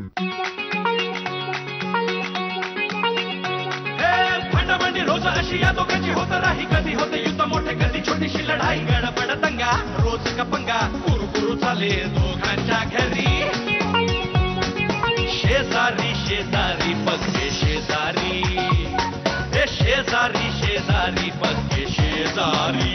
भांडाभांडी रोज अशी या दोघांची होत राही, कधी होते युद्ध मोठे कधी छोटीशी लढाई, गडबड दंगा रोज का पंगा, कुरकुरू चाले दोघांच्या घरी, शेजारी शेजारी पक्के शेजारी, हे शेजारी शेजारी पक्के शेजारी.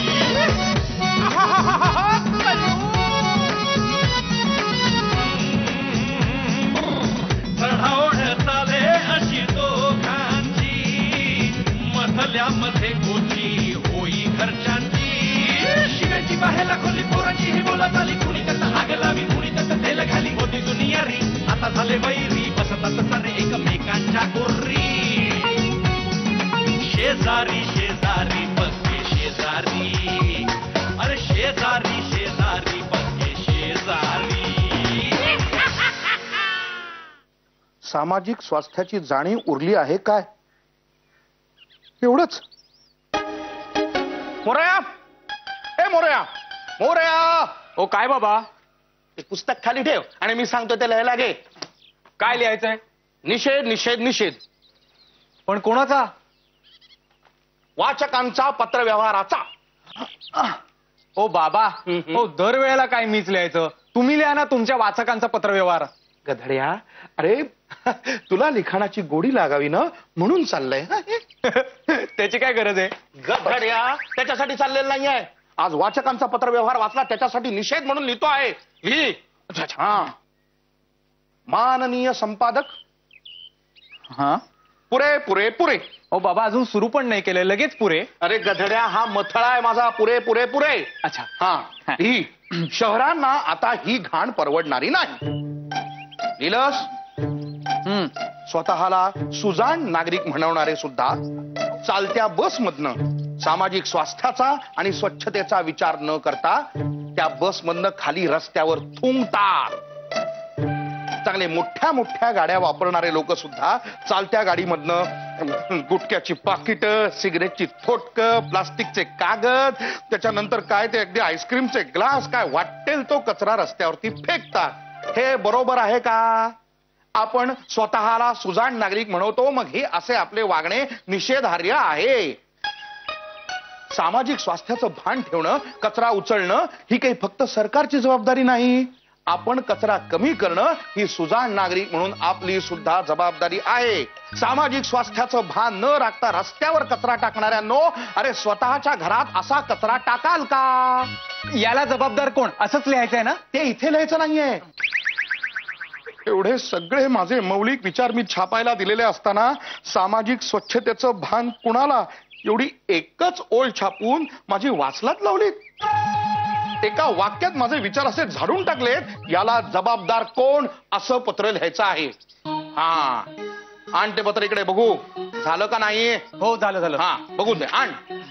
चढाओढ चाले अशी दोघांची, मधल्यामध्ये कोची होई घरच्यांची, शिव्याची बाहेला खोली पोरांची ही बोला चाली, कुणी कसं आग लावी कुणी कसं तेल घाली, होती दुनियारी आता झाले वैरी, बसतात सारे एकमेकांच्या कोरी, शेजारी शेजारी पक्के शेजारी, अरे शेजारी शेजारी पक्के शेजारी. सामाजिक स्वास्थ्याची जाणीव उरली आहे काय? एवढंच. मोरया, ए मोरया, मोरया. ओ काय बाबा? ते पुस्तक खाली ठेव आणि मी सांगतो ते लिहायला घे. काय लिहायचंय? निषेध निषेध निषेध. पण कोणाचा? वाचकांचा पत्रव्यवहाराचा. ओ बाबा, हो दरवेळेला काय मीच लिहायचं? तुम्ही लिहा ना तुमच्या वाचकांचा पत्रव्यवहार. गधड्या, अरे तुला लिखाणाची गोडी लागावी ना म्हणून चाललंय. त्याची काय गरज आहे? गधड्या, त्याच्यासाठी चाललेलं नाहीये. आज वाचकांचा पत्रव्यवहार वाचला त्याच्यासाठी निषेध म्हणून लिहितो आहे. लिही. हा. माननीय संपादक. हा, पुरे पुरे पुरे. ओ बाबा, अजून सुरू पण नाही केलंय, लगेच पुरे? अरे गधड्या, हा मथळा आहे माझा. पुरे पुरे पुरे. अच्छा. हा. ही शहरांना आता ही घाण परवडणारी नाही. लिहिलंस? स्वतःला सुजाण नागरिक म्हणवणारे सुद्धा चालत्या बसमधनं सामाजिक स्वास्थ्याचा आणि स्वच्छतेचा विचार न करता त्या बसमधनं खाली रस्त्यावर थुंकतात. चांगले मोठ्या मोठ्या गाड्या वापरणारे लोक सुद्धा चालत्या गाडीमधनं गुटख्याची पाकिट, सिगरेटची थोटक, प्लास्टिकचे कागद, त्याच्यानंतर काय ते अगदी आईस्क्रीमचे ग्लास, काय वाटेल तो कचरा रस्त्यावरती फेकतात. हे बरोबर आहे का? आपण स्वतःला सुजाण नागरिक म्हणवतो, मग हे असे आपले वागणे निषेधार्ह आहे. सामाजिक स्वास्थ्याचं भान ठेवणं, कचरा उचलणं ही काही फक्त सरकारची जबाबदारी नाही. आपण कचरा कमी करणं ही सुजाण नागरिक म्हणून आपली सुद्धा जबाबदारी आहे. सामाजिक स्वास्थ्याचं भान न राखता रस्त्यावर कचरा टाकणाऱ्यांनो, अरे स्वतःच्या घरात असा कचरा टाकाल का? याला जबाबदार कोण? असंच लिहायचंय ना? ते इथे लिहायचं नाहीये. एवढे सगळे माझे मौलिक विचार मी छापायला दिलेले असताना सामाजिक स्वच्छतेचं भान कुणाला? एवढी एकच ओळ छापून माझी वाचलात लावलीत. एका वाक्यात माझे विचार असे झाडून टाकलेत. याला जबाबदार कोण? असं पत्र लिहायचं आहे. हा, आण ते पत्र इकडे बघू. झालं का नाही? हो, झालं झालं. हा, बघून दे. आण.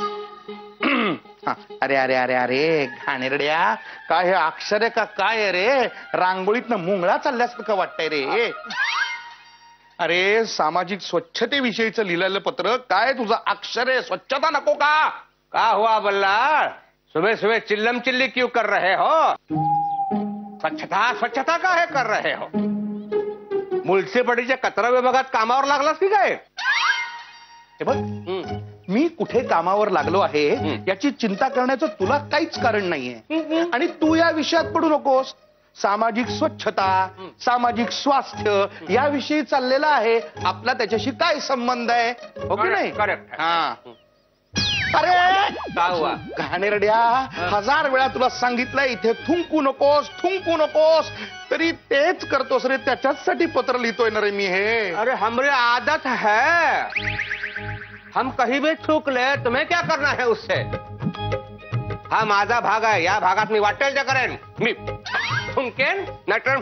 अरे अरे अरे अरे घाणेरड्या, काय हे अक्षर आहे का काय रे? रांगोळीतनं मुंगळा चालल्यासारखं वाटतंय रे. अरे सामाजिक स्वच्छतेविषयीचं लिहिलेलं पत्र काय तुझं अक्षर आहे? स्वच्छता नको का? का हुआ बल्ला? सुबह सुबह चिल्लम चिल्ली क्यों कर रहे हो? स्वच्छता स्वच्छता का है कर रहे हो? म्युन्सिपालिटीच्या कचरा विभागात कामावर लागलास की काय? हे बघ, मी कुठे कामावर लागलो आहे याची चिंता करण्याचं तुला काहीच कारण नाहीये. आणि तू या विषयात पडू नकोस. सामाजिक स्वच्छता, सामाजिक स्वास्थ्य याविषयी चाललेला आहे आपला. त्याच्याशी काय संबंध आहे? हो की नाही? करेक्ट. हा. अरे का हुआ? घाणेरड्या, 1000 वेळा तुला सांगितलंय इथे थुंकू नकोस, थुंकू नकोस, तरी तेच करतोस रे. त्याच्यासाठी पत्र लिहितोय ना रे मी हे. अरे हमारी आदत है, हम कहीं भी थूक ले, तुम्हें क्या करना है उससे? हा माझा भाग आहे. या भागात मी वाटेल ते करेन. मी थुंकेन नाहीतर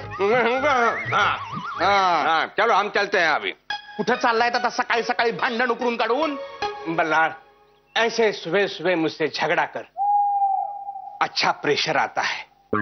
चलो हम चलते हैं अभी. कुठे चाललाय आता सकाळी सकाळी भांडण उकरून काढून? बल्लाळ, ऐसे सुबह सुबह मुझसे झगड़ा कर अच्छा प्रेशर आता है.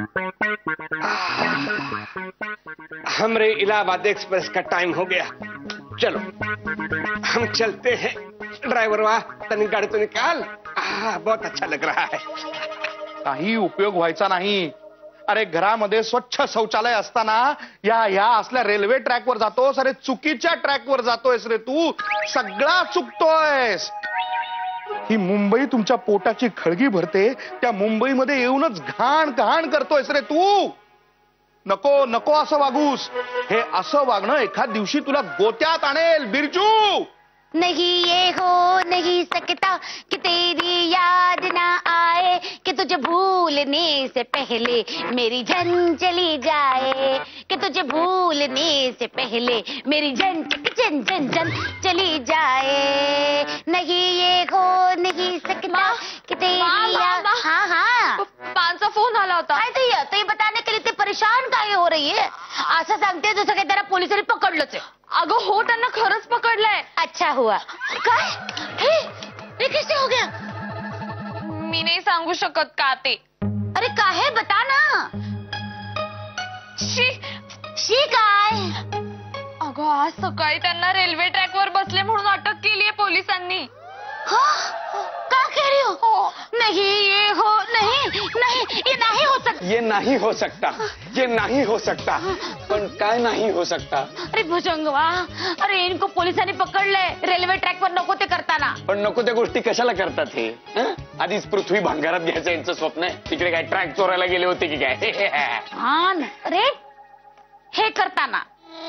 हमरे इलाहाबाद एक्सप्रेस का टाइम हो गया. चलो हम चलते हैं. ड्राइवर वाह, तनी गाड़ी तो निकाल. बहुत अच्छा लग रहा है. काही उपयोग व्हायचा नाही. अरे घरामध्ये स्वच्छ शौचालय असताना या असल्या रेल्वे ट्रॅकवर जातोस. अरे चुकीच्या ट्रॅकवर जातोयस रे तू. सगळा चुकतोयस. ही मुंबई तुमच्या पोटाची खळगी भरते. त्या मुंबईमध्ये येऊनच घाण घाण करतोयस रे तू. नको नको असं वागूस. हे असं वागणं एखाद दिवशी तुला गोत्यात आणेल बिरजू. नहीं ये हो नहीं सकता कि तेरी याद ना आए, कि तुझे भूलने से पहले मेरी जान चली जाए, कि तुझे भूलने से पहले मेरी जन जन जन जन चली जाए. नहीं ये हो नहीं सकता कि तेरी याद. हाँ हाँ पप्पांचा फोन आला होता. काय ते ये बताने के लिए ते परेशान काय हो रही है. असं सांगते जसं काही त्याला पोलिसांनी पकडलंच आहे. अगं हो, त्यांना खरंच पकडलंय. अच्छा हुआ. काय हे कैसे हो गया. मी नाही सांगू शकत का ते. अरे काहे बता ना. शी. शी काय. अगं आज सकाळी त्यांना रेल्वे ट्रॅकवर बसले म्हणून अटक केलीये पोलिसांनी. क्या कह रही हो. नहीं ये हो नहीं नहीं ये नहीं हो सकता. ये नाही हो सकता. ये नाही हो सकता. पण काय नाही हो सकता. अरे भुजंगवा, अरे इनको पोलिसांनी पकडलंय रेल्वे ट्रॅकवर नको ते करताना. पण नको त्या गोष्टी कशाला करतात हे. आधीच पृथ्वी भांगारात घ्यायचं यांचं स्वप्न आहे. तिकडे काय ट्रॅक चोरायला गेले होते की काय. हा अरे हे करताना.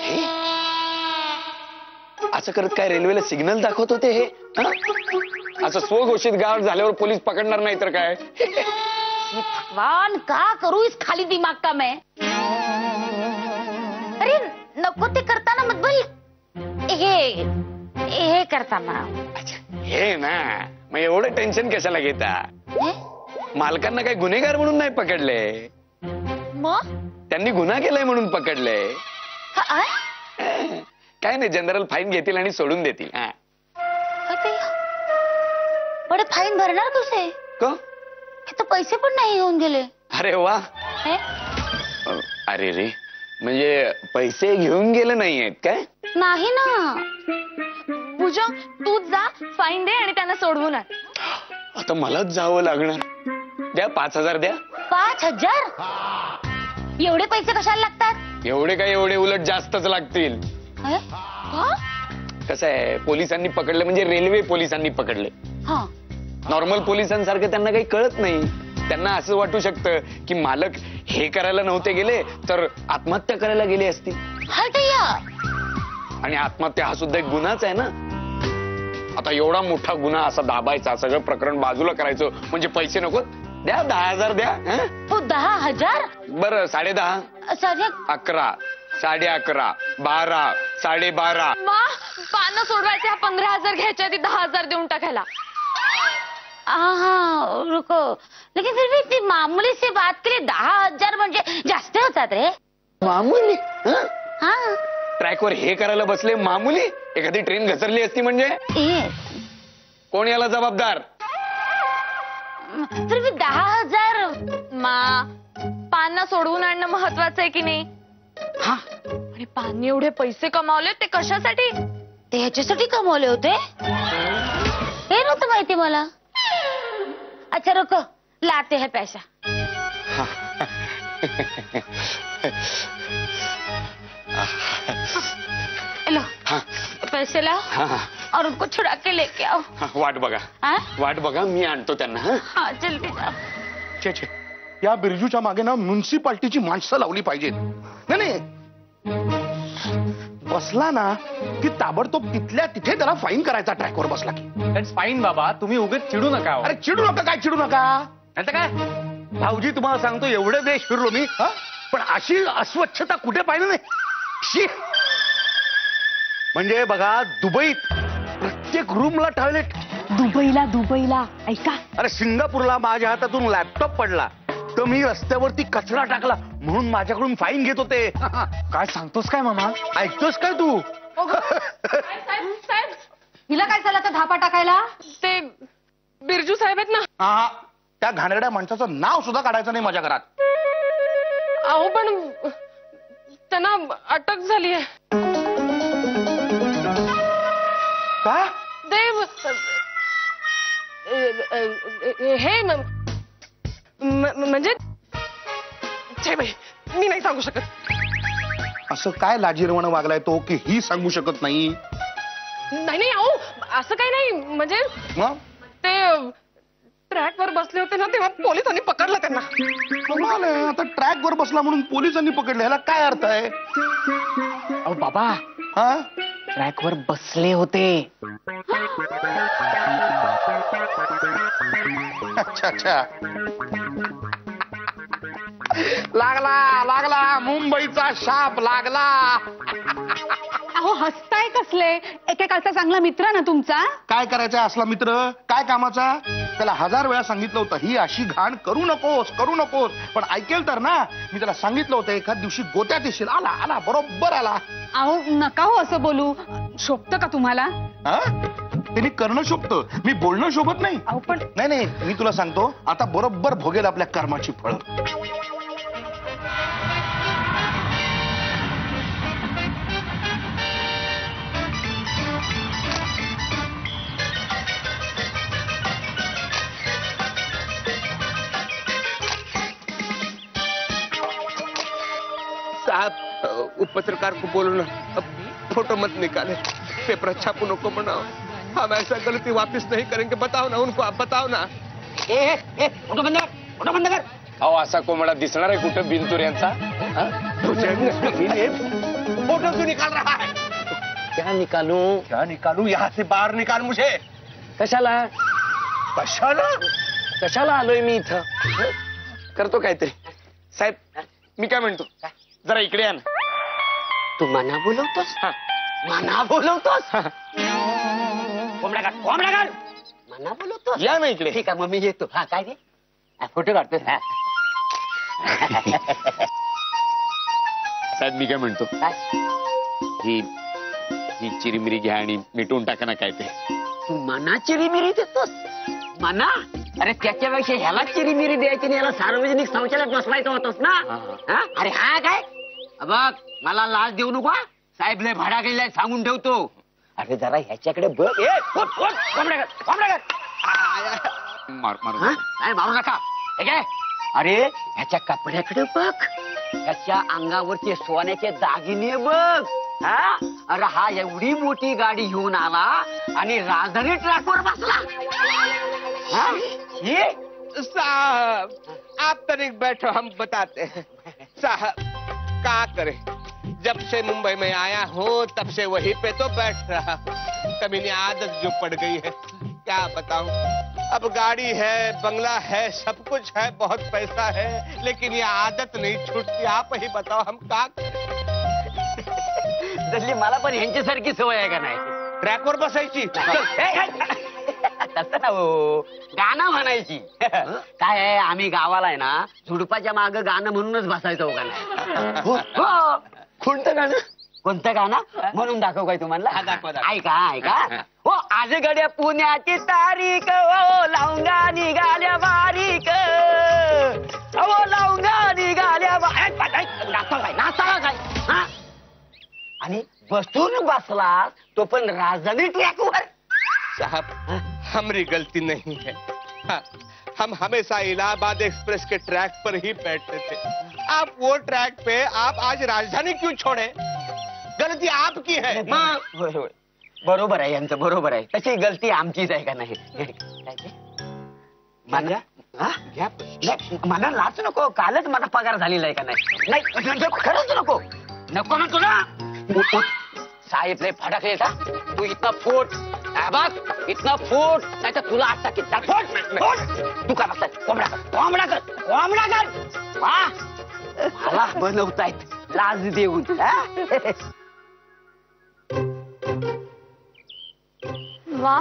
असं करत काय रेल्वेला सिग्नल दाखवत होते हे. असं स्वघोषित गाव झाल्यावर पोलीस पकडणार नाही तर काय. भगवान का करू इस खाली दिमाग का मैं. अरे नको ते करताना मत बोल. हे करताना. हे ना मग एवढं टेन्शन कशाला घेता. मालकांना काही गुन्हेगार म्हणून नाही पकडले. मग त्यांनी गुन्हा केलाय म्हणून पकडले. काय नाही, जनरल फाईन घेतील आणि सोडून देतील. बडे फाईन भरणार कसे. हे तर पैसे पण नाही येऊन गेले. अरे वा. अरे रे, म्हणजे पैसे घेऊन गेले नाहीयेत काय. नाही ना. पूजा तूच जा, फाईन दे आणि त्यांना सोडवून आण. आता मलाच जावं लागणार. द्या 5,000 द्या. 5,000 एवढे पैसे कशाला लागतात. एवढे काय, एवढे उलट जास्तच लागतील. कसं आहे, पोलिसांनी पकडले म्हणजे रेल्वे पोलिसांनी पकडले. नॉर्मल पोलिसांसारखं त्यांना काही कळत नाही. त्यांना असं वाटू शकतं की मालक हे करायला नव्हते गेले तर आत्महत्या करायला गेले असतील. आणि आत्महत्या हा सुद्धा एक गुन्हाच आहे ना. आता एवढा मोठा गुन्हा असा दाबायचा, सगळं प्रकरण बाजूला करायचं म्हणजे पैसे नको. द्या 10,000 द्या. 10,000 बरं 10.5. 11, 11.5, 12, 12.5. पानं सोडवायचे 15,000 घ्यायच्या आधी 10,000 देऊन टाकायला. हाँ रुको, लेकिन फिर भी इतनी मामूली सी बात के लिए 10,000 म्हणजे जास्त होतात रे. मामूली. हाँ ट्रॅकवर हे करायला बसले मामूली. एखादी ट्रेन घसरली असती म्हणजे कोण याला जबाबदार. फिर भी 10,000. पानं सोडवून आणणं महत्वाचं आहे की नाही. हा आणि पानी एवढे पैसे कमावले ते कशासाठी. ते ह्याच्यासाठी कमवले होते. हे नव्हतं माहिती मला. अच्छा रुको, लाते हैं पैसा. लो पैसे लाओ और उनको छुड़ा के लेके आओ. वाट बघा. वाट बघा, मी आणतो त्यांना. हाँ जल्दी जाओ. छे या बिरजूच्या मागे ना म्युन्सिपाल्टीची माणसं लावली पाहिजेत. नाही बसला ना की ताबडतोब तिथल्या तिथे त्याला फाईन करायचा. ट्रॅकवर बसला की. दॅट्स फाईन बाबा, तुम्ही उगाच चिडू नका. अरे चिडू नका. काय चिडू नका. नाही काय भाऊजी, तुम्हाला सांगतो एवढे देश फिरलो मी, पण अशी अस्वच्छता कुठे पाहिलं नाही. शी. म्हणजे बघा दुबईत प्रत्येक रूमला टॉयलेट. दुबईला ऐका. अरे सिंगापूरला माझ्या हातातून लॅपटॉप पडला तर मी रस्त्यावरती कचरा टाकला म्हणून माझ्याकडून फाईन घेत होते. काय सांगतोस काय मामा. ऐकतोस काय तू. साहेब हिला काय झालं तर धापा टाकायला. ते बिरजू साहेब आहेत ना. त्या घाणेरड्या माणसाचं नाव सुद्धा काढायचं नाही माझ्या घरात. अहो पण त्यांना अटक झाली आहे. का. देव हे म्हणजे छे बाई, मी नाही सांगू शकत. असं काय लाजिरवाणं वागलाय तो की ही सांगू शकत नाही? नाही नाही अहो, असं काही नाही. म्हणजे मग ते ट्रॅकवर बसले होते ना, तेव्हा पोलिसांनी पकडलं त्यांना. कमाल आहे. आता ट्रॅक वर बसला म्हणून पोलिसांनी पकडले, ह्याला काय अर्थ आहे? अहो बाबा, हा ट्रॅकवर बसले होते. अच्छा अच्छा. लागला लागला, मुंबईचा शाप लागला. अहो हसताय कसले? एकेकाळचा चांगला मित्र ना तुमचा. काय करायचा असला मित्र? काय कामाचा? त्याला 1000 वेळा सांगितलं होतं ही अशी घाण करू नकोस करू नकोस, पण ऐकेल तर ना. मी त्याला सांगितलं होतं एखाद दिवशी गोत्यात येशील. आला आला, बरोबर आला. अहो नका हो असं बोलू. शोभतं का तुम्हाला? हा, त्यांनी करणं शोभतं, मी बोलणं शोभत नाही. अहो पण नाही नाही, मी तुला सांगतो आता बरोबर भोगेल आपल्या कर्माची फळं. साहब, वो पत्रकार को बोलो ना, अब फोटो मत निकाले, पेपर छापू नको बनाओ. हम ऐसा गलती वापस नहीं करेंगे. बताओ ना उनको, आप बताओ ना. फोटो बंद कर. अहो असा कोंबडा दिसणार आहे कुठं बिनतूर यांचा? फोटो क्यों निकाल रहा है? क्या निकालू? क्या निकालू? यहाँ से बाहर निकाल मुझे. कशाला कशाला? कशाला आलोय मी इथं? करतो काहीतरी. साहेब, मी काय म्हणतो, जरा इकडे या ना. तू मना बोलवतोस? हा. मना बोलवतोस? कोंबडा काढ. मना बोलवतोस? या ना इकडे. ठीक आहे, मग मी येतो. हा काय रे? फोटो काढतोस? हा. साहेब, मी काय म्हणतो, काय? ही चिरीमिरी घ्या आणि मिटवून टाका ना काय ते. तू मना चिरीमिरी देतोस? मना? अरे त्याच्यापेक्षा ह्याला चिरीमिरी द्यायची आणि ह्याला सार्वजनिक शौचालयात बसवायचं होतोस ना. हा? अरे हा काय? बघ, मला लाच देऊ नको. साहेब लय भाडा गेलाय, सांगून ठेवतो. अरे जरा ह्याच्याकडे बघ. मार हा? काय मारू नका. हे काय? अरे ह्याच्या कपड्याकडे बघ, ह्याच्या अंगावरचे सोन्याचे दागिने बघ. हा? अरे हा एवढी मोठी गाडी घेऊन आला आणि राजधानी ट्रॅकवर बसला. हा? ये साहब, आप तनिक बैठो, हम बताते हैं. साहब, क्या करें, जब से मुंबई में आया हूँ तब से वहीं पे तो बैठ रहा हूँ. कमीनी आदत जो पड़ गई है, क्या बताऊं. अब गाड़ी है, बंगला है, सब कुछ है, बहुत पैसा है, लेकिन ये आदत नहीं छूटती. आप ही बताओ हम क्या करें. तसली मला पण ह्यांच्यासारखी सवय आहे का नाही? ट्रॅकवर बसायची. तसं ना हो, गाणं म्हणायची. काय आहे, आम्ही गावाला आहे ना, झुडपाच्या माग गाणं म्हणूनच बसायचं हो का नाही? हो. कोणतं गाणं? कोणतं गाणं म्हणून दाखव काय तुम्हाला? दाखवा. ऐका ऐका. हो, आज गड्या पुण्याची तारीख, हो लावंगा निघाल्या बारीक, हो लावंगा निघाल्या नाचता काय? हा? आणि बसून बसला तो पण राजधानी ट्रॅकवर. साहब, हमारी गलती नहीं है. हाँ, हम हमेशा इलाहाबाद एक्सप्रेस के ट्रैक पर ही बैठते थे. आप वो ट्रैक पे, आप आज राजधानी क्यों छोड़े? गलती आपकी है. होय होय, बरोबर आहे यांचं, बरोबर आहे. तशी गलती आमचीच आहे का नाही? मला हा? मला लाच नको. कालच माझा पगार झालेला आहे का नाही? नाही खरंच नको. नको ना तुला. साहेब लय फडकले का? तू इथं फूट. बघ इथनं फूट, नाही तर तुला आता किती फूट. तू का बसताय? कोंबडा कर. हा? मला बनवतायत लाज देऊन. वा,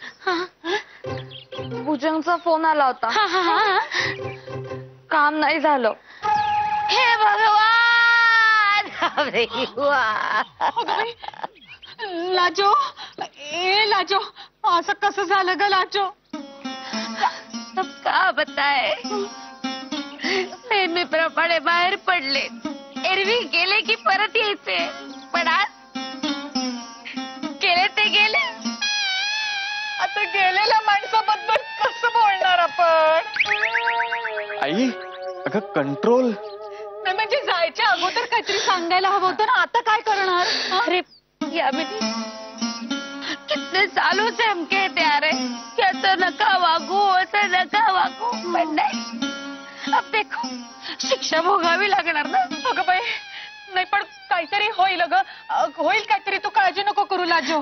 भुजंगचा फोन आला होता. काम नाही झालं. हे भगवान. अरे वा. लाजो, लाजो, असं कसं झालं ग लाजो? सब का बताय. नेहमीप्रमाणे बाहेर पडले. एरवी गेले की परत यायचे, पण आज गेले ते गेले. आता गेलेल्या माणसाबद्दल कसं बोलणार आपण? आई, अगं कंट्रोल. काहीतरी सांगायला हवं होतं ना, आता काय करणार? अरे यामिनी, कितने सालों से हम कहते आ रहे कि असं नका वागू, असं नका वागू, पण नाही. अब देखो, शिक्षा भोगावी लागणार ना. अगं बाई, नाही पण काहीतरी होईल ग, होईल काहीतरी, तू काळजी नको करू लाजो.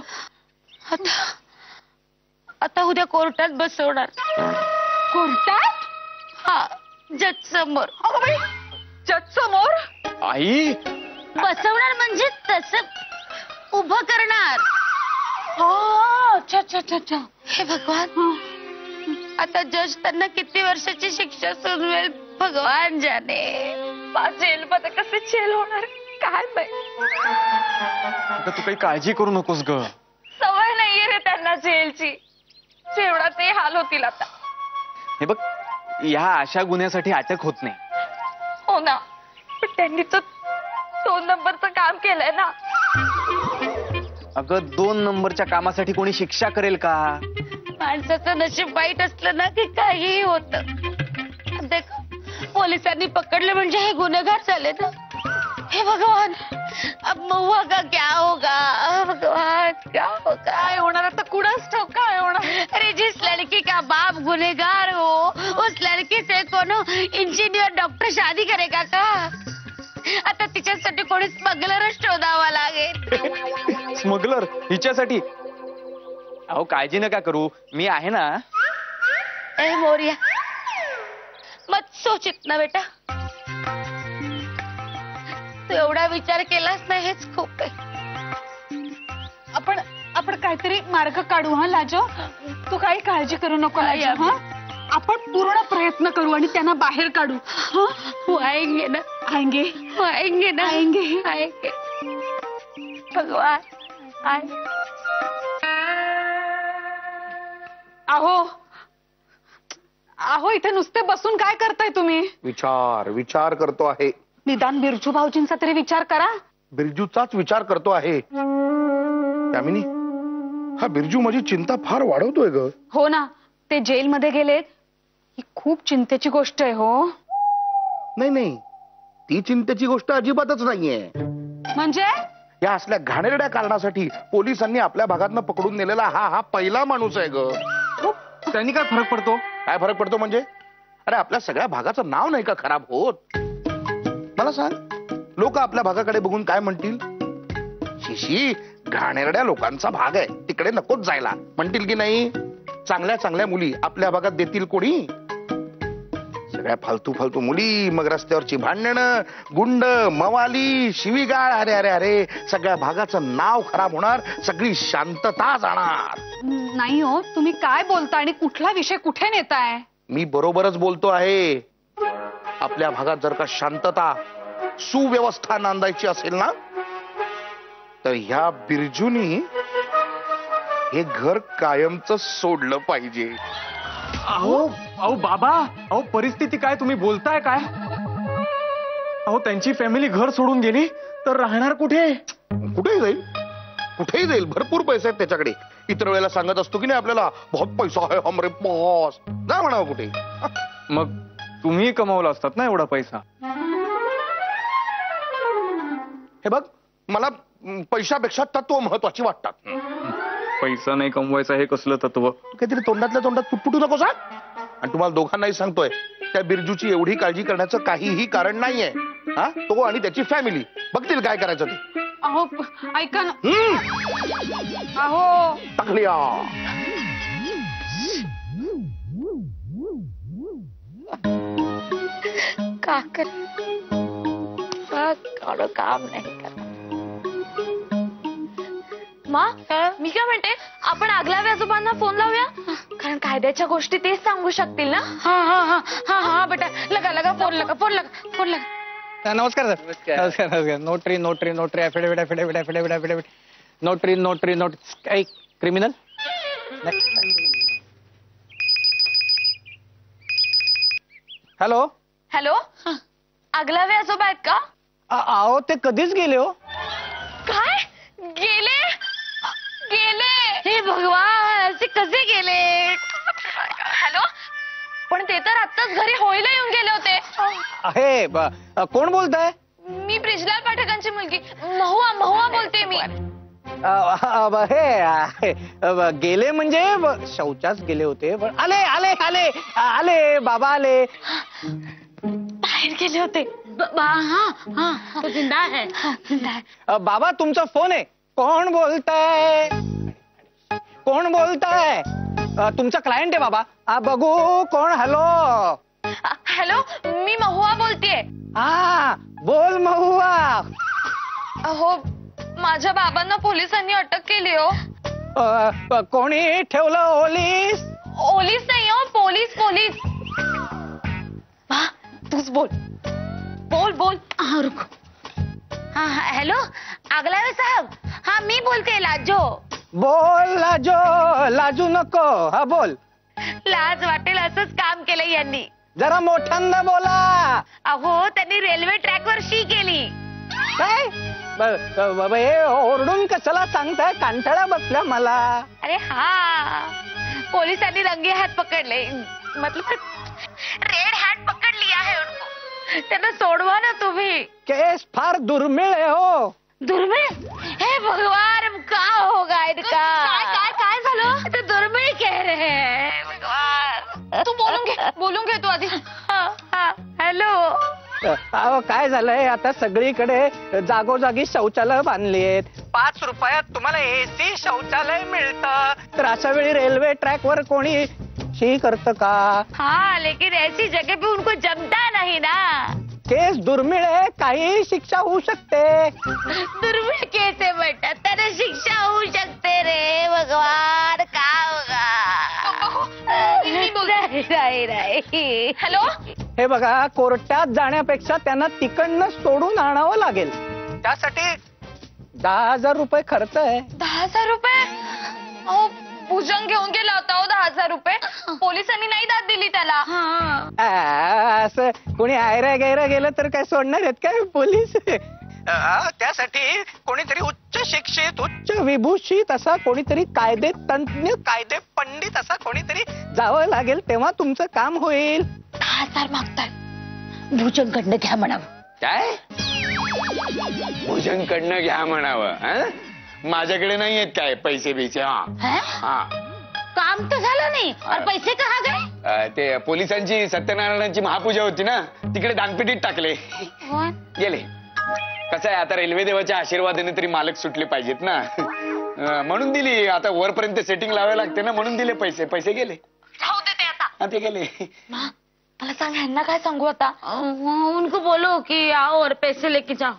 आता उद्या कोर्टात बसवणार. कोर्टात? हा, जज समोर. अगं बाई, जज समोर? आई, बसवणार म्हणजे तसं उभं करणार. अच्छा अच्छा अच्छा अच्छा. हे भगवान, आता जज त्यांना किती वर्षाची शिक्षा सुनवेल भगवान जाने. जेल मध्ये कसे जेल होणार काय बाई. आता तू काही काळजी करू नकोस ग. सवय नाहीये रे त्यांना जेलची, जेवढा हाल होतील आता. हे बघ, ह्या अशा गुन्ह्यासाठी अटक होत नाही. हो ना, पण त्यांनी तर 2 नंबरचं काम केलंय ना. अगं 2 नंबरच्या कामासाठी कोणी शिक्षा करेल का? माणसाचं नशीब वाईट असलं ना की काहीही होत. पोलिसांनी पकडलं म्हणजे हे गुन्हेगार झाले ना. हे भगवान, अब महुआ का क्या होगा, भगवान क्या होगा. काय होणार आता, कुणाच ठाऊक काय होणार. अरे जिस लड़की का बाप गुनहगार हो, उस लड़की से कोनो इंजीनियर डॉक्टर शादी करेगा का? आता तिच्यासाठी कोणी स्मगलरच शोधावा लागेल. स्मगलर हिच्यासाठी? अहो काळजी नका करू, मी आहे ना. ए मोरिया, मत सोच इतना बेटा. तू एवढा विचार केलास ना, हेच खूप आहे. आपण काहीतरी मार्ग काढू. हा लाजो, तू काही काळजी करू नको लाजो. हा, आपण पूर्ण प्रयत्न करू आणि त्यांना बाहेर काढू. हा, वो आएंगे ना, आएंगे वो आएंगे ना, आएंगे आएंगे. भगवान आए. अहो अहो, इथे नुसते बसून काय करताय तुम्ही? विचार करतो आहे. निदान बिरजू भाऊजींचा तरी विचार करा. बिरजूचाच विचार करतो आहे. यामिनी, हा बिरजू माझी चिंता फार वाढवतोय ग. हो ना, ते जेलमध्ये गेलेत, ही खूप चिंतेची गोष्ट आहे. हो नाही, ती चिंतेची गोष्ट अजिबातच नाहीये. म्हणजे या असल्या घाणेरड्या कारणासाठी पोलिसांनी आपल्या भागातनं पकडून नेलेला हा पहिला माणूस आहे ग. त्यांनी काय फरक पडतो? काय फरक पडतो म्हणजे? अरे आपल्या सगळ्या भागाचं नाव नाही का खराब होत? मला सांग, लोक आपल्या भागाकडे बघून काय म्हणतील? शिशी, घाणेरड्या लोकांचा भाग आहे, तिकडे नकोच जायला म्हणतील की नाही? चांगल्या चांगल्या मुली आपल्या भागात देतील कोणी? सगळ्या फालतू मुली, मग रस्त्यावरची भांडणं, गुंड, मवाली, शिवीगाळ. अरे अरे अरे, सगळ्या भागाचं नाव खराब होणार, सगळी शांतता जाणार. नाही हो, तुम्ही काय बोलताय आणि कुठला विषय कुठे नेताय? मी बरोबरच बोलतो आहे. आपल्या भागात जर का शांतता, सुव्यवस्था नांदायची असेल ना, तर ह्या बिरजूनी हे घर कायमचं सोडलं पाहिजे. अहो बाबा, अहो परिस्थिती काय तुम्ही बोलताय काय? अहो त्यांची फॅमिली घर सोडून गेली तर राहणार कुठे? कुठेही जाईल, भरपूर पैसे आहेत त्याच्याकडे. इतर वेळेला सांगत असतो की नाही आपल्याला, बहुत पैसा है हमरे पास, जा म्हणावं कुठे. मग तुम्ही कमावला असतात ना एवढा पैसा. हे बघ, मला पैशापेक्षा तत्व महत्वाची वाटतात. पैसा नाही कमवायचा हे कसलं तत्व? काहीतरी तोंडातल्या तोंडात पुटपुटू नको सांग. आणि तुम्हाला दोघांनाही सांगतोय, त्या बिरजूची एवढी काळजी करण्याचं काहीही कारण नाहीये. हा, तो आणि त्याची फॅमिली बघतील काय करायचं ते. अहो ऐका ना. अहो टाकलिया. का कर, काम नाही करत. मा, मी काय म्हणते, आपण आगलावे आजोबांना फोन लावूया, कारण कायद्याच्या गोष्टी तेच सांगू शकतील ना. हा बेटा, लगा फोन लगा. नमस्कार सर. नमस्कार. नोटरी ॲफिडेविट नोटरी काही क्रिमिनल? हॅलो, आगलावे आजोबा आहेत का? अहो ते कधीच गेले हो. काय गेले? हे भगवान, असे कसे गेले? हॅलो, पण ते तर आत्ताच घरी होळीला येऊन गेले होते. कोण बोलताय? मी ब्रिजलाल पाठकांची मुलगी महुआ महुआ बोलते मी. गेले म्हणजे शौचास गेले होते. आले आले आले आले बाबा आले. बाहेर गेले होते. हा तो जिंदा है. बाबा तुमचा फोन आहे. कोण बोलताय? कोण बोलताय? तुमचा क्लायंट आहे बाबा. बघू कोण. हॅलो हॅलो मी महुआ बोलतेय. हा बोल महुआ. अहो माझ्या बाबांना पोलिसांनी अटक केली हो. कोणी ठेवलं ओलीस? ओलीस नाही हो पोलीस पोलीस. तूच बोल बोल बोल. हा रुको. हा हॅलो आगलावे साहेब. हा मी बोलते लाजो. बोल लाजो. लाजू नको. हा बोल. लाज वाटेल असंच काम केलं यांनी. जरा मोठ्यांदा बोला. अहो त्यांनी रेल्वे ट्रॅकवर शी केली. काय हे ओरडून कशाला सांगताय? कांटाळा बसल्या मला. अरे हा पोलिसांनी रंगे हात पकडले. मतलब रेड हॅट पकड लिया है उनको. त्यांना सोडवा ना तुम्ही. केस फार दुर्मिळ आहे हो. दुर्मिळ? हे भगवान का होगा इनका? काय झालं? तो दुर्मिळ कह रहे हैं भगवान. तू बोलून घे तू आधी. हॅलो अहो काय झालंय आता सगळीकडे जागोजागी शौचालय बांधली आहेत. 5 रुपयात तुम्हाला एसी शौचालय मिळतं. तर अशा वेळी रेल्वे ट्रॅक वर कोणी शी करत का? हाँ लेकिन ऐसी जगह पे उनको जमता नहीं ना. केस दुर्मिळ आहे. काही शिक्षा होऊ शकते. दुर्मिळ केस आहे बेटा. त्याने शिक्षा होऊ शकते रे भगवान. का होगा? नाही. हॅलो हे बघा कोर्टात जाण्यापेक्षा त्यांना तिकडनं सोडून आणावं लागेल. त्यासाठी 10,000 रुपये खर्च आहे. 10,000 रुपये? अहो भुजंग घेऊन गेला होता हो 10,000 रुपये. पोलिसांनी नाही दाद दिली त्याला. असं कोणी आयरा गैरा गेलं तर काय सोडणार आहेत काय पोलीस? त्यासाठी कोणीतरी उच्च शिक्षित उच्च विभूषित असा कोणीतरी कायदे तज्ञ कायदे पंडित असा कोणीतरी जावं लागेल. तेव्हा तुमचं काम होईल. 10,000 मागताय. भुजंगकडनं घ्या म्हणावं. काय भुजंगकडनं घ्या म्हणावं? माझ्याकडे नाही आहेत काय पैसे बिसे. हा काम तर झालं नाही और पैसे कहा गए? ते पोलिसांची सत्यनारायणाची महापूजा होती ना तिकडे दानपेटीत टाकले. गेले. कसं आहे आता रेल्वे देवाच्या आशीर्वादाने तरी मालक सुटले पाहिजेत ना. म्हणून दिली. आता वरपर्यंत सेटिंग लावायला लागते ना म्हणून दिले पैसे. पैसे गेले. राहू दे ते आता. ते गेले. मला सांग ह्यांना काय सांगू आता? उनको बोलो कि आओ और पैसे लेके जाओ.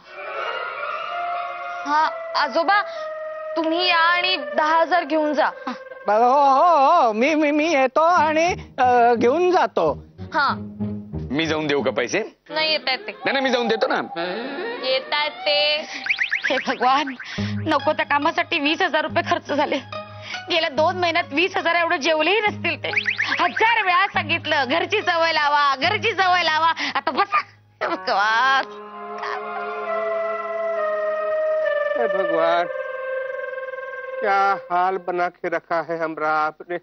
हा आजोबा तुम्ही या आणि 10,000 घेऊन जा. हो मी येतो आणि घेऊन जातो. हा मी जाऊन देऊ का पैसे? नाही येत आहेत ते. नाही मी जाऊन देतो ना. येत आहेत ते. हे भगवान नको त्या कामासाठी 20,000 रुपये खर्च झाले. गेल्या 2 महिन्यात 20,000 एवढं जेवलेही नसतील ते. 1000 वेळा सांगितलं घरची सवय लावा घरची सवय लावा. आता बसा. भगवान भगवान क्या हाल बना के रखा है हमरा आपने.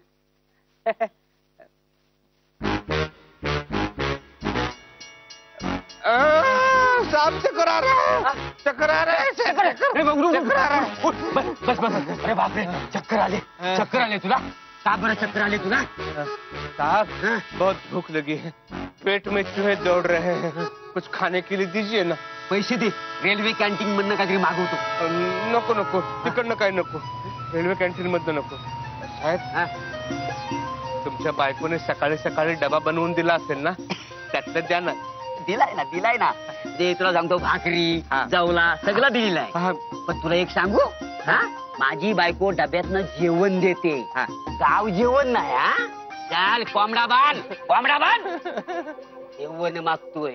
साहब चक्कर आ रहा है. चक्कर आ रहा है. चक्कर आ रहा है. बस अरे बापरे चक्कर आले तुला. का बरं चक्कर आले तुला? साहब बहुत भूख लगी है. पेट में चूहे दौड़ रहे हैं. कुछ खाने के लिए दीजिए ना. पैसे दे. रेल्वे कॅन्टीन मधनं काहीतरी मागवतो. नको नको तिकडनं काय नको. रेल्वे कॅन्टीन मधनं नको. साहेब तुमच्या बायकोने सकाळी सकाळी डबा बनवून दिला असेल ना त्यातलं द्या ना. दिलाय ना. ते तुला सांगतो भाकरी जावला सगळं दिलेलं आहे. पण तुला एक सांगू हा माझी बायको डब्यातनं जेवण देते. गाव जेवण नाही. हा चाल कोंबडा बांध जेवण मागतोय.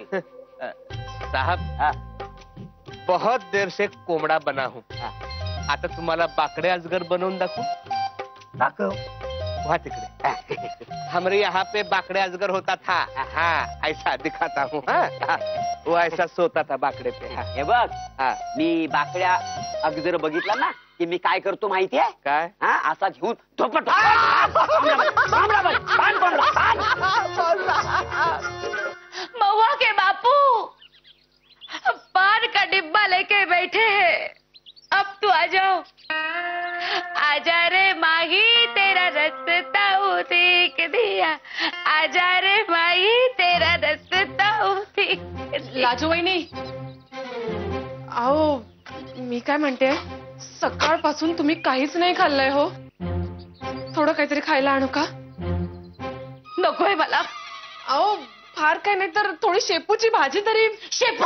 साहब बहुत देर से कोंबडा बना हूँ. आता तुम्हाला बाकडे अजगर बनवून दाखवू. वहाँ तिकडे हमारे यहाँ पे बाकडे अजगर होता था. हाँ ऐसा दिखाता हूँ. वो ऐसा सोता था बाकडे पे. हे बघ मी बाकड्या अगोदर बघितला ना की मी काय करतो माहितीये काय? हा असा घेऊन धोपट. महुआ के बापू 5 पॉपकॉर्न का डिब्बा लेके बैठे हैं। अब तू आ जाओ, आजा रे माही तेरा रास्ता देख दिया, आजा रे माही तेरा रास्ता देख। लाजो वहिनी, अहो मी काय म्हणते, सकाळपासून तुम्ही काहीच नाही खाल्लंय हो. थोडं काहीतरी खायला आणू का? नकोय मला. अहो फार काय नाही तर थोडी शेपूची भाजी तरी. शेपू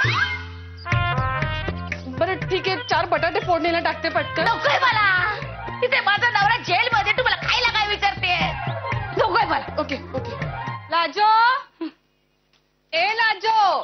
बरं ठीक आहे, 4 बटाटे फोडणीला टाकते पटकन. नकोय मला. तिथे माझा नवरा जेल मध्ये, तू मला खायला काय विचारते? नकोय मला. Okay okay. लाजो, ए लाजो,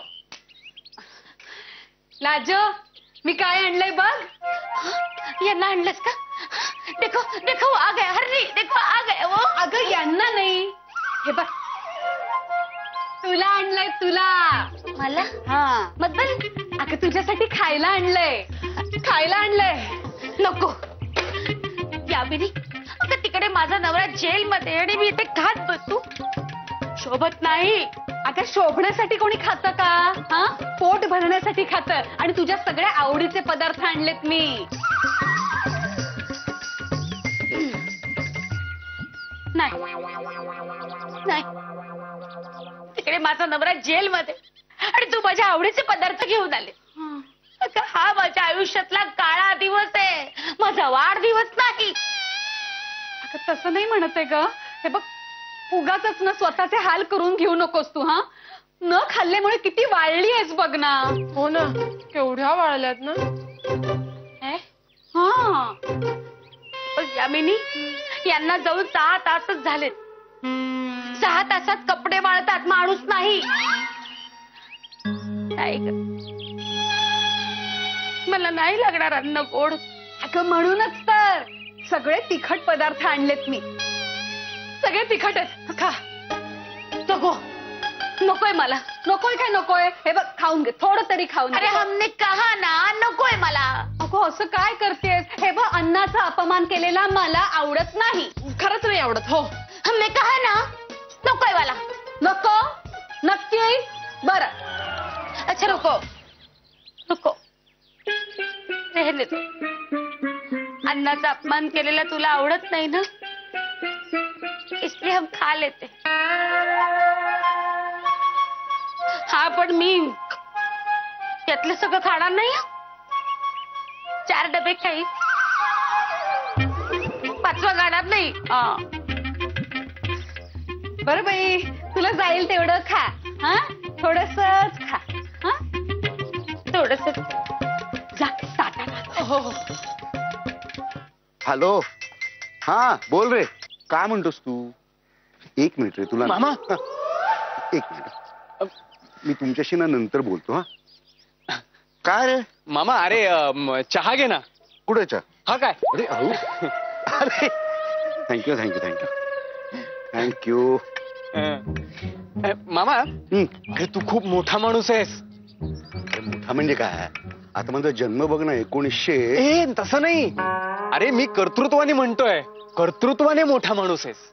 लाजो मी काय आणलंय बघ. यांना आणलंस का? देखो देखो आ गया हर्री, देखो आ गया वो. अगं यांना नाही, हे बघ तुला आणलंय, तुला. मला हा मतलब अगं तुझ्यासाठी खायला आणलंय, खायला आणलंय. नको यामिनी. अगं तिकडे माझा नवरा जेल मध्ये आणि मी इथे खात बसू, शोभत नाही. अगं शोभण्यासाठी कोणी खातं का? हा पोट भरण्यासाठी खातं. आणि तुझ्या सगळ्या आवडीचे पदार्थ आणलेत मी. नाही नाही, तिकडे माझा नवरा जेल मध्ये आणि तू माझ्या आवडीचे पदार्थ घेऊन आले. अगं हा माझ्या आयुष्यातला काळा दिवस आहे, माझा वाढदिवस नाही. अगं तसं नाही म्हणत आहे ग. हे बघ उगाचच ना स्वतःचे हाल करून घेऊ नकोस तू. हा न खाल्ल्यामुळे किती वाळली आहेस बघ ना. हो ना, केवढ्या वाळल्यात ना. हा यामिनी, यांना जाऊन 6 तासच झालेत. 6 तासात कपडे वाळतात, माणूस नाही. मला नाही लागणार अन्न गोड. अगं म्हणूनच तर सगळे तिखट पदार्थ आणलेत मी. सगळे तिखट आहेत, खा. नको नकोय मला. नकोय काय नकोय? हे बघ खाऊन घे, थोडं तरी खाऊन घे. अरे हमने कहा ना नकोय मला. अगो असं काय करतेस? हे बघ अन्नाचा अपमान केलेला मला आवडत नाही. खरंच नाही आवडत. हो हमने कहा ना नकोय मला. नको नक्की? बरं अच्छा नको नको, रहने दे. अन्नाचा अपमान केलेला तुला आवडत नाही ना, इसलिए हम खा लेते. हा पण मी यातलं सगळं खाणार नाही. 4 डबे खाई, 5वा गाणार नाही. बरं बाई, तुला जाईल तेवढं खा. हा थोडंसंच खा. हा थोडस जा ताटात. हो हो. हॅलो, हा बोल रे. काय म्हणतोस तू? 1 मिनिट रे, तुला मामा. 1 मिनिट, मी तुमच्याशी ना नंतर बोलतो. हा काय रे मामा? अरे चहा घे ना. कुठे चहा? हा काय? अरे अहो, अरे थँक्यू थँक्यू थँक्यू थँक्यू. मामा, अरे तू खूप मोठा माणूस आहेस. मोठा म्हणजे काय? आता माझा जन्म बघ ना, 1900. ए तसं नाही. अरे मी कर्तृत्वाने म्हणतोय, कर्तृत्वाने मोठा माणूस आहेस.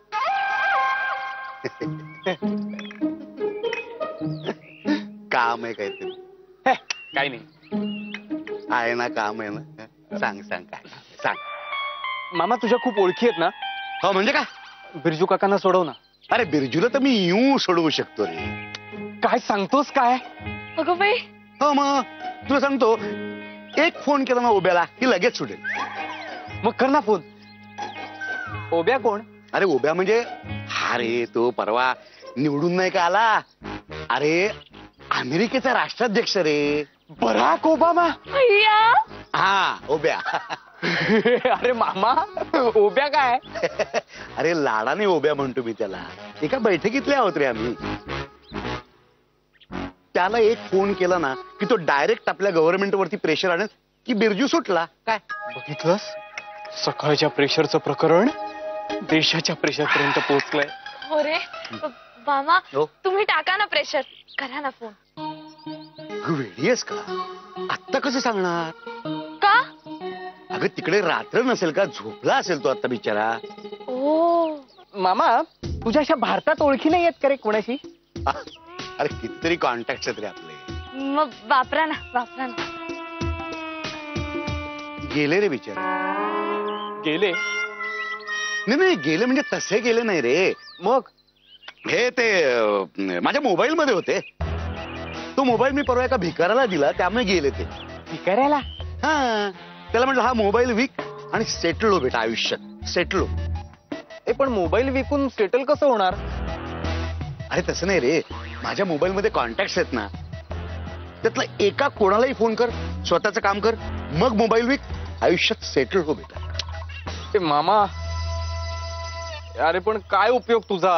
काम आहे काहीतरी? काही नाही. आहे ना, काम आहे ना. सांग सांग काय सांग. मामा तुझ्या खूप ओळखी आहेत ना. हो म्हणजे काय? बिरजू काकांना सोडव ना. अरे बिरजूला तर मी येऊ सोडवू शकतो रे. काय सांगतोस काय? अगं बाई, हो मग तुला सांगतो, 1 फोन केला ना ओब्याला की लगेच सुटेल. मग कर ना फोन. ओब्या कोण? अरे ओब्या म्हणजे हा रे, तो परवा निवडून नाही का आला. अरे अमेरिकेचा राष्ट्राध्यक्ष रे, बराक ओबामा. भैया हा ओब्या. अरे मामा, ओब्या काय? अरे लाडाने ओब्या म्हणतो मी त्याला. एका बैठकीतले आहोत रे आम्ही. त्याला 1 फोन केला ना की तो डायरेक्ट आपल्या गव्हर्नमेंट वरती प्रेशर आणत की बिरजू सुटला. काय बघितलंस? सकाळच्या प्रेशरचं प्रकरण देशाच्या प्रेशर पर्यंत पोहोचलंय. हो रे मामा, हो? तुम्ही टाका ना प्रेशर, करा ना फोन. वेळी आहेस का? आत्ता कसं सांगणार? का? अगं तिकडे रात्र नसेल का? झोपला असेल तो आता बिचारा. ओ मामा, तुझ्या अशा भारतात ओळखी नाही आहेत का रे कोणाशी? अरे कितीतरी कॉन्टॅक्ट आहेत रे आपले. मग वापरा ना. गेले रे बिचारे. गेले? नाही गेले म्हणजे तसे गेले नाही रे. मग हे ते माझ्या मोबाईल मध्ये होते. तो मोबाईल मी परवा एका भिकाऱ्याला दिला, त्यामुळे गेले ते. भिकाऱ्याला? हा, त्याला म्हटलं हा मोबाईल विक आणि सेटलो बेटा आयुष्यात सेटलो. पण मोबाईल विकून सेटल कसं होणार? अरे तसं नाही रे, माझ्या मोबाईल मध्ये कॉन्टॅक्ट आहेत ना, त्यातला एका कोणालाही फोन कर, स्वतःचं काम कर, मग मोबाईल विक, आयुष्यात सेटल हो बेटा. ते मामा, अरे पण काय उपयोग तुझा?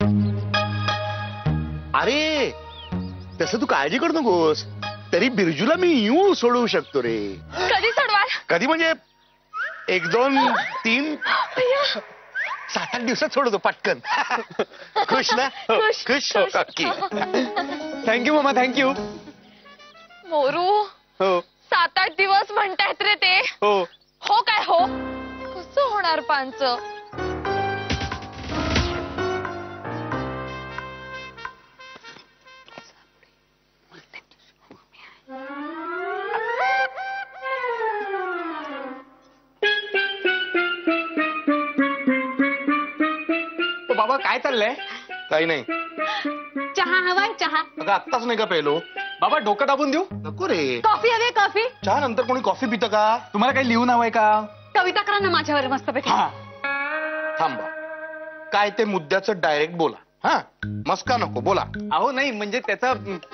अरे तसं तू काळजी करू नकोस. तरी बिरजूला मी येऊ सोडवू शकतो रे. कधी सोडवाल? कधी म्हणजे 1 2 3 7 8 दिवसात सोडवतो पटकन. खुश ना? खुश. थँक्यू मामा, थँक्यू. मोरू, हो 7-8 दिवस म्हणतायत रे ते. हो काय हो? कसं होणार 5? बाबा काय चाललंय? काही नाही. चहा हवाय? चहा? अगं आत्ताच नाही का पेलो? बाबा डोकं दाबून देऊ? नको रे. कॉफी हवी? कॉफी? चहा नंतर कोणी कॉफी पितं का? तुम्हाला काही लिहून हवंय का? कविता करा ना माझ्यावर मस्तपैकी. थांबा, काय ते मुद्द्याचं डायरेक्ट बोला. हा, मस्का नको, बोला. अहो नाही म्हणजे त्याचा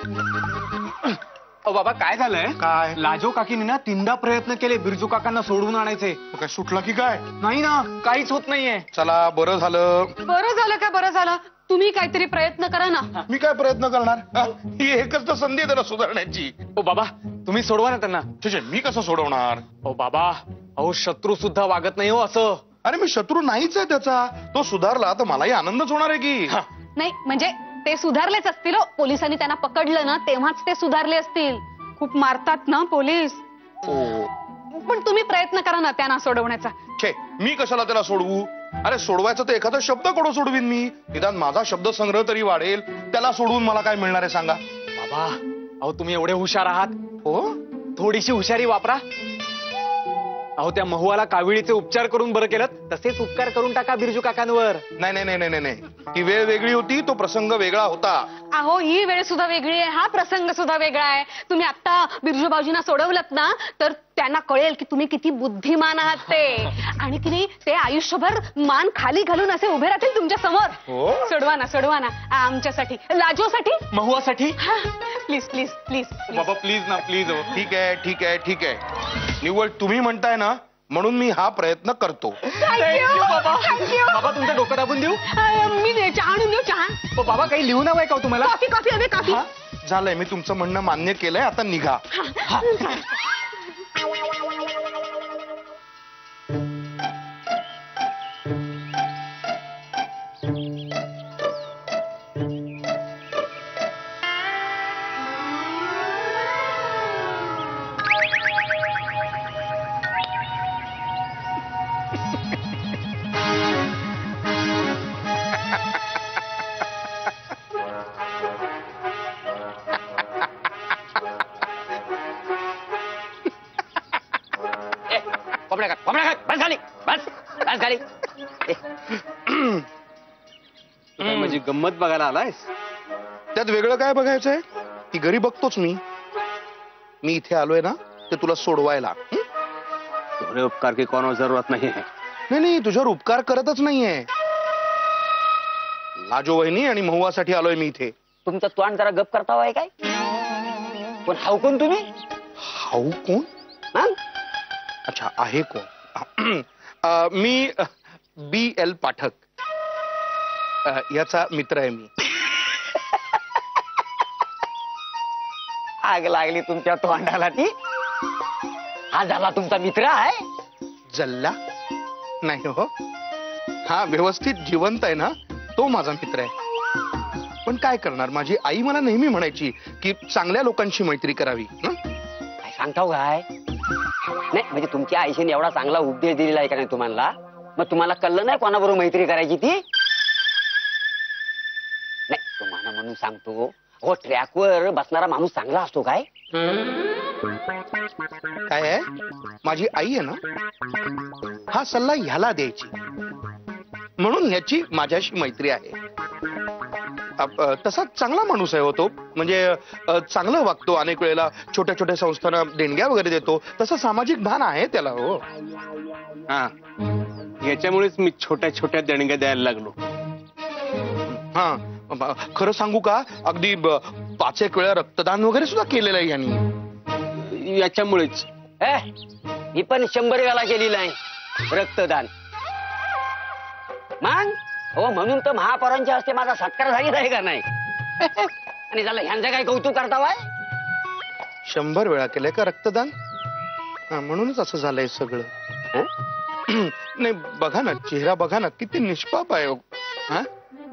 बाबा काय झालंय? काय? लाजो काकीने ना 3दा प्रयत्न केले बिरजू काकांना सोडवून आणायचे. काय सुटला की काय? नाही ना, काहीच होत नाहीये. चला बरं झालं. बरं झालं. तुम्ही काहीतरी प्रयत्न करा ना. मी काय प्रयत्न करणार? ही एकच तर संधी आहे त्याला सुधारण्याची. ओ बाबा तुम्ही सोडवा ना त्यांना. मी कसं सोडवणार? ओ बाबा, अहो शत्रू सुद्धा वागत नाही हो असं. अरे मी शत्रू नाहीच आहे त्याचा. तो सुधारला तर मलाही आनंदच होणार आहे की. नाही म्हणजे ते सुधारलेच असतील हो. पोलिसांनी त्यांना पकडलं ना तेव्हाच ते सुधारले असतील. खूप मारतात ना पोलीस. पण तुम्ही प्रयत्न करा ना त्यांना सोडवण्याचा. मी कशाला त्याला सोडवू? अरे सोडवायचं तर एखादा शब्द कडू सोडवीन मी. निदान माझा शब्द संग्रह तरी वाढेल. त्याला सोडवून मला काय मिळणार आहे सांगा? बाबा अहो तुम्ही एवढे हुशार आहात. हो, थोडीशी हुशारी वापरा. अहो त्या महुआला काविळीचे उपचार करून बरं केलं, तसेच उपकार करून टाका बिरजू काकांवर. नाही. ती वेळ वेगळी होती, तो प्रसंग वेगळा होता. अहो ही वेळ सुद्धा वेगळी आहे, हा प्रसंग सुद्धा वेगळा आहे. तुम्ही आता बिरजू भाऊजींना सोडवलत ना तर त्यांना कळेल की तुम्ही किती बुद्धिमान आहात ते. आणि की नाही ते आयुष्यभर मान खाली घालून असे उभे राहतील तुमच्या समोर. सोडवा ना आमच्यासाठी, लाजोसाठी, महुआसाठी. प्लीज प्लीज प्लीज बाबा प्लीज ना, प्लीज. ठीक आहे. निव्वळ तुम्ही म्हणताय ना म्हणून मी हा प्रयत्न करतो. बाबा तुमचं डोकं दाबून देऊ? मी चहा आणून देऊ? चहा? बाबा काही लिहून हवंय का तुम्हाला? कॉफी हवी? कॉफी. झालंय, मी तुमचं म्हणणं मान्य केलंय, आता निघा. बस झाली. म्हणजे गंमत बघायला आलायस? त्यात वेगळं काय बघायचंय? ती घरी बघतोच मी इथे आलोय ना ते तुला सोडवायला. थोडे उपकार की कोणावर जरूरत नाही. नाही तुझ्यावर उपकार करतच नाहीये. लाजो वहिनी आणि महुआसाठी आलोय मी इथे. तुमचं तोंड जरा गप करता होय काय? पण हाऊ कोण तुम्ही? हाऊ कोण? अच्छा आहे कोण? मी BL पाठक याचा मित्र आहे मी. आग लागली तुमच्या तोंडाला. ती हा झाला तुमचा मित्र आहे? जल्ला नाही हो, हा व्यवस्थित जिवंत आहे ना तो माझा मित्र आहे. पण काय करणार, माझी आई मला नेहमी म्हणायची की चांगल्या लोकांशी मैत्री करावी. काय सांगताव काय? नाही म्हणजे तुमच्या आईशीने एवढा चांगला उपदेश दिलेला आहे का नाही तुम्हाला? मग तुम्हाला कळलं नाही कोणाबरोबर मैत्री करायची ती? नाही तुम्हाला म्हणून सांगतो, हो ट्रॅकवर बसणारा माणूस चांगला असतो काय? काय आहे, माझी आई आहे ना, हा सल्ला ह्याला द्यायची, म्हणून ह्याची माझ्याशी मैत्री आहे. तसा चांगला माणूस आहे हो तो, म्हणजे चांगलं वागतो, अनेक वेळेला छोट्या छोट्या संस्थांना देणग्या वगैरे देतो, तसं सामाजिक भान आहे त्याला. हो हा, याच्यामुळेच मी छोट्या छोट्या देणग्या द्यायला लागलो. हा, खरं सांगू का, अगदी 5 वेळा रक्तदान वगैरे सुद्धा केलेलं आहे यांनी. याच्यामुळेच मी पण 100 वेळा केलेलं आहे रक्तदान. मग हो, म्हणून तर महापौरांच्या हस्ते माझा सत्कार झालेला आहे का नाही? आणि झालं ह्यांचं काय कौतुक करता वाय? 100 वेळा केलंय का रक्तदान? हा, म्हणूनच असं झालंय सगळं. नाही बघा ना, चेहरा बघा ना, किती निष्पाप आहे. हा,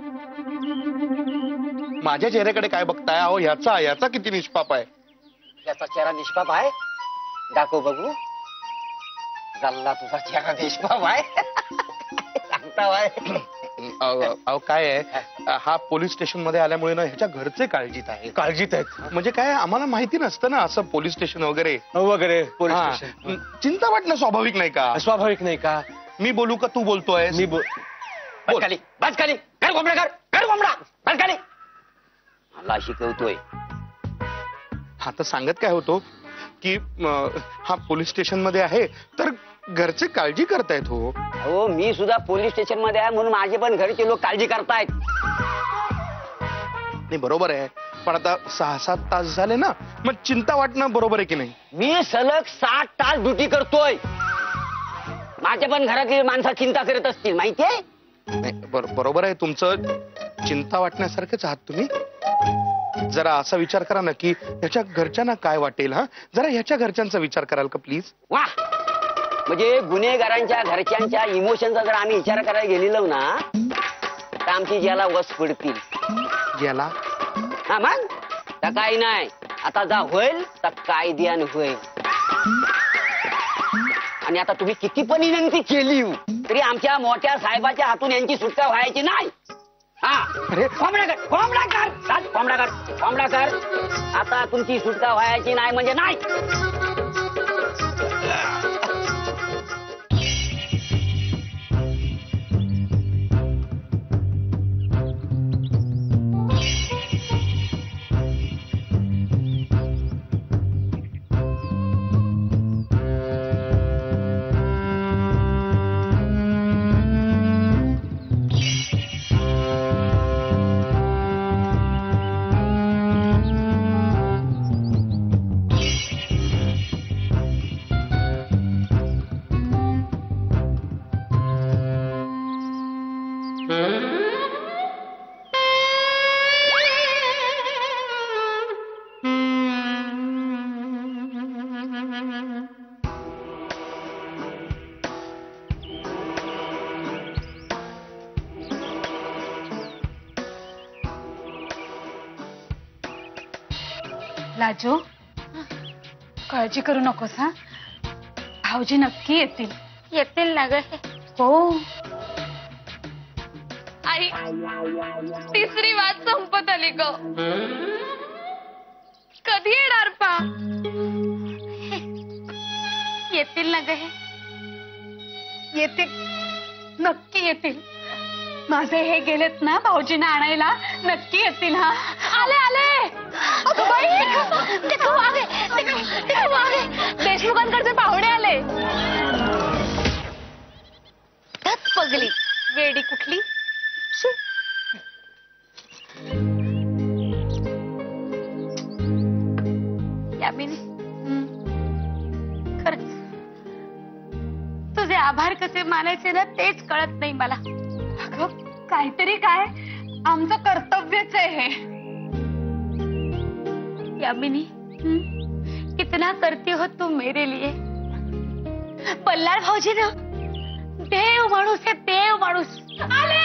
माझ्या चेहऱ्याकडे काय बघताय? अहो याचा किती निष्पाप आहे. याचा चेहरा निष्पाप आहे? दाखव बघू. झाला तुझा चेहरा निष्पाप आहे? सांगता वाय? अहो काय आहे, हा पोलीस स्टेशन मध्ये आल्यामुळे ना ह्याच्या घरचे काळजीत आहे. काळजीत आहेत. म्हणजे काय, आम्हाला माहिती नसतं ना असं पोलीस स्टेशन वगैरे वगैरे. हा, चिंता वाटणं स्वाभाविक नाही का? स्वाभाविक नाही का? मी बोलू का तू बोलतोय? मी बस खाली, बस खाली. कर कोंबडा, कर कोंबडा, बस खाली. मला शिकवतोय. हा, तर सांगत काय होतो की हा पोलीस स्टेशन मध्ये आहे तर घरचे काळजी करतायत. हो हो, मी सुद्धा पोलीस स्टेशन मध्ये आहे, म्हणून माझे पण घरचे लोक काळजी करतायत. नाही बरोबर आहे, पण आता 6-7 तास झाले ना, मग चिंता वाटणं बरोबर आहे की नाही? मी सलग 60 तास ड्युटी करतोय. माझ्या पण घरातली माणसं चिंता करत असतील, माहितीये? नाही, बरोबर आहे तुमचं. चिंता वाटण्यासारखेच आहात तुम्ही. जरा असा विचार करा ना की ह्याच्या घरच्यांना काय वाटेल. हा, जरा ह्याच्या घरच्यांचा विचार कराल का प्लीज? वा, म्हणजे गुन्हेगारांच्या घरच्यांच्या इमोशनचा जर आम्ही विचार करायला गेलेलो ना, तर आमची ज्याला वस पडतील. ज्याला? हा, मग तर काही नाही. आता जा होईल तर कायद्यान होईल. आणि आता तुम्ही किती पण विनंती केली तरी आमच्या मोठ्या साहेबाच्या हातून यांची सुटका व्हायची नाही. हा, कोंबडा कर, कोंबडा कर, कोंबडा कर, कोंबडा कर. आता तुमची सुटका व्हायची नाही म्हणजे नाही. लाजो, काळजी करू नकोस. हा, भाऊजी नक्की येतील. येतील ना ग. हो. आई, तिसरी वाट संपत आली ग. कधी येणार पा? येतील ना ग. येतील, नक्की येतील. माझे हे गेलेत ना भाऊजींना आणायला, नक्की येतील. हा, आले आले. अगं बाई, देखो आगे, देखो आगे. देशमुखांकडचे पाहुणे आले. धत पगली वेडी कुठली. यामिनी, खरंच तुझे आभार कसे मानायचे ना तेच कळत नाही मला. अगं काहीतरी काय, आमचं कर्तव्यच आहे हे. यामिनी, कितना करती हो तुम मेरे लिए. बल्लाळ भाऊजी ना देव माणूस है, देव माणूस. आले,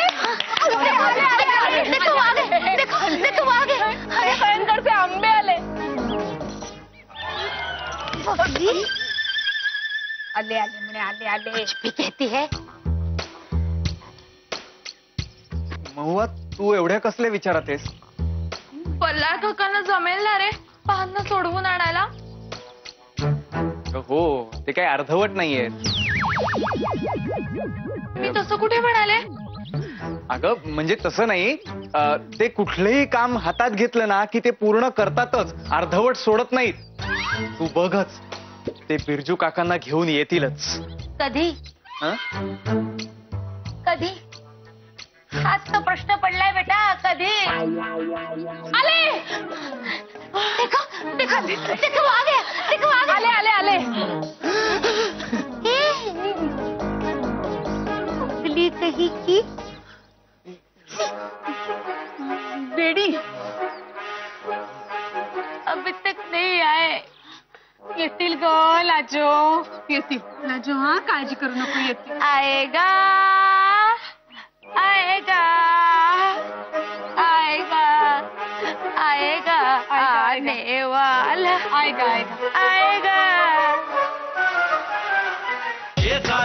देखो आगे, देखो आगे. कळणकडचे आंबे आले. आले आले म्हणे, आले आले. कुछ भी कहती है. महुआ, तू एवढ्या कसले विचारात आहेस? पल्ला काकांना जमेल ना रे पाहणं सोडवून आणायला? हो ते काय अर्धवट नाहीये. मी तसं कुठे म्हणाले? अगं म्हणजे तसं नाही, ते कुठलंही काम हातात घेतलं ना की ते पूर्ण करतातच, अर्धवट सोडत नाहीत. तू बघच, ते बिरजू काकांना घेऊन येतीलच. कधी हं? कधी हाच तर प्रश्न पडलाय बेटा. कधी आले? देखो देखो देखो आ गया, देखो आ गया. आले आले आले. उगली कही की बेडी अभी तक नहीं आए. येतील ग लाजो, येतील लाजो. हा काळजी करू नको, येतील. आएगा आएगा आएगा आएगा आने वाला आएगा आएगा. आएगा. ये